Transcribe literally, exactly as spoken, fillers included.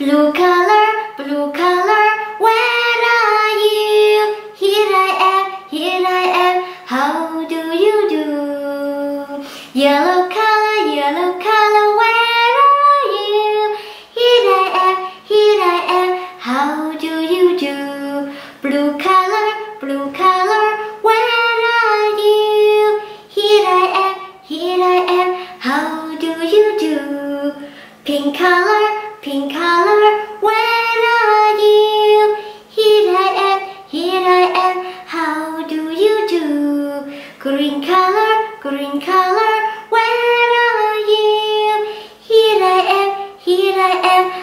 Blue color, blue color, where are you? Here I am, here I am, how do you do? Yellow color, yellow color, where are you? Here I am, here I am, how do you do? Blue color, blue color, where are you? Here I am, here I am, how do you do? Pink color, pink color, where are you? Here I am, here I am, how do you do? Green color, green color, where are you? Here I am, here I am,